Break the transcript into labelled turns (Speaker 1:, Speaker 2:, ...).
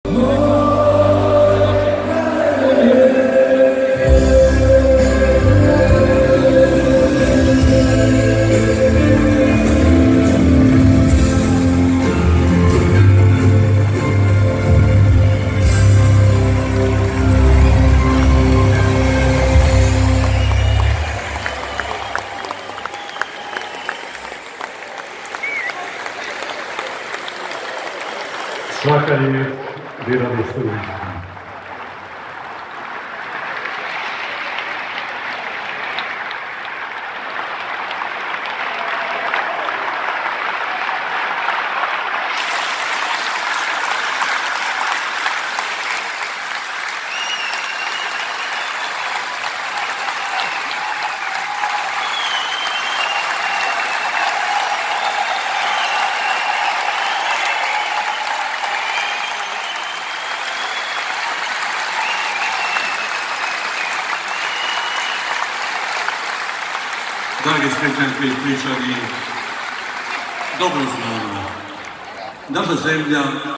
Speaker 1: Svaka riječ bila bi suvišna.
Speaker 2: Dragi Splićanke i Splićani, dobro znamo, naša zemlja